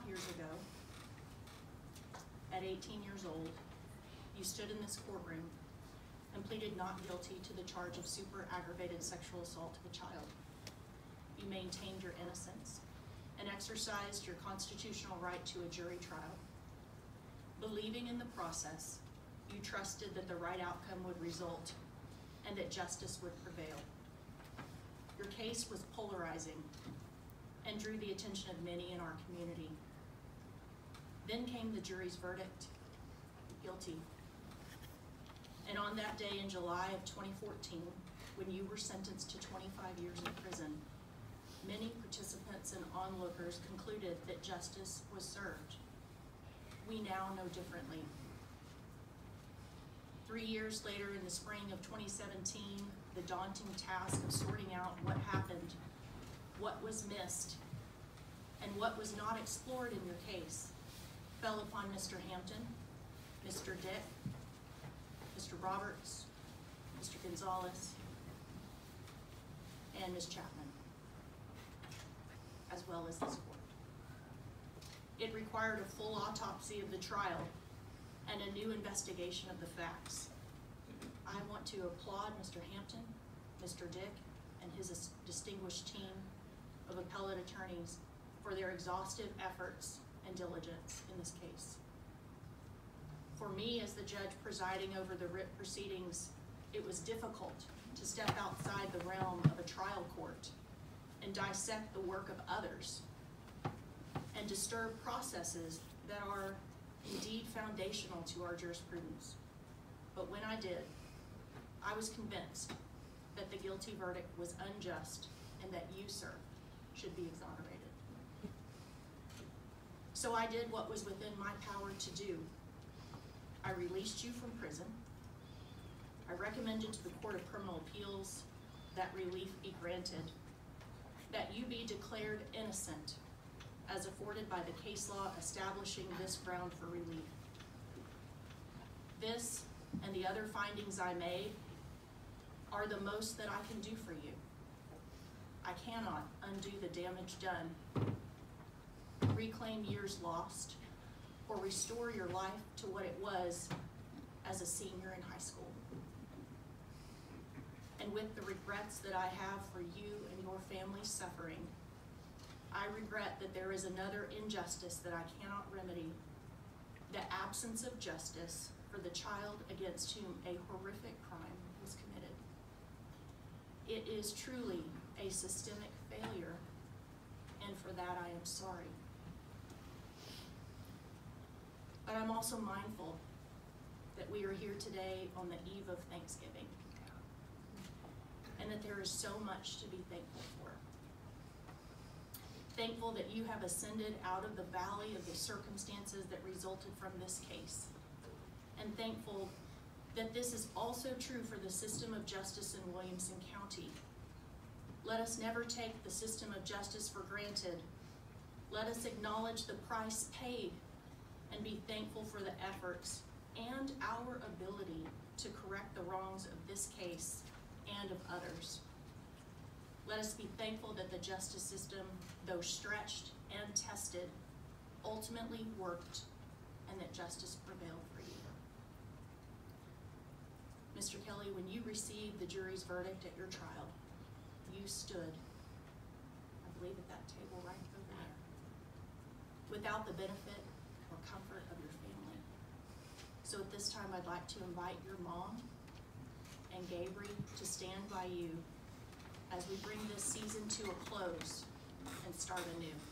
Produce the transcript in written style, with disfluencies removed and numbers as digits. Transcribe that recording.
years ago, at 18 years old, you stood in this courtroom and pleaded not guilty to the charge of super aggravated sexual assault of a child. You maintained your innocence and exercised your constitutional right to a jury trial. Believing in the process, you trusted that the right outcome would result and that justice would prevail. Your case was polarizing and drew the attention of many in our community. Then came the jury's verdict, guilty. And on that day in July of 2014, when you were sentenced to 25 years in prison, many participants and onlookers concluded that justice was served. We now know differently. 3 years later, in the spring of 2017, the daunting task of sorting out what happened, what was missed, and what was not explored in your case fell upon Mr. Hampton, Mr. Dick, Mr. Roberts, Mr. Gonzalez, and Ms. Chapman, as well as this court. It required a full autopsy of the trial and a new investigation of the facts. I want to applaud Mr. Hampton, Mr. Dick, and his distinguished team of appellate attorneys for their exhaustive efforts and diligence in this case. For me, as the judge presiding over the writ proceedings, it was difficult to step outside the realm of a trial court and dissect the work of others and disturb processes that are indeed foundational to our jurisprudence. But when I did, I was convinced that the guilty verdict was unjust and that you, sir, should be exonerated. So I did what was within my power to do. I released you from prison. I recommended to the Court of Criminal Appeals that relief be granted, that you be declared innocent as afforded by the case law establishing this ground for relief. This and the other findings I made are the most that I can do for you. I cannot undo the damage done, reclaim years lost, or restore your life to what it was as a senior in high school. And with the regrets that I have for you and your family's suffering, I regret that there is another injustice that I cannot remedy, the absence of justice for the child against whom a horrific crime was committed. It is truly a systemic failure, and for that I am sorry. But I'm also mindful that we are here today on the eve of Thanksgiving, and that there is so much to be thankful for. Thankful that you have ascended out of the valley of the circumstances that resulted from this case, and thankful that this is also true for the system of justice in Williamson County. Let us never take the system of justice for granted. Let us acknowledge the price paid and be thankful for the efforts and our ability to correct the wrongs of this case and of others. Let us be thankful that the justice system, though stretched and tested, ultimately worked, and that justice prevailed for you. Mr. Kelley, when you received the jury's verdict at your trial, you stood, I believe, at that table right over there, without the benefit or comfort of your family. So at this time, I'd like to invite your mom and Gabriel to stand by you as we bring this season to a close and start anew.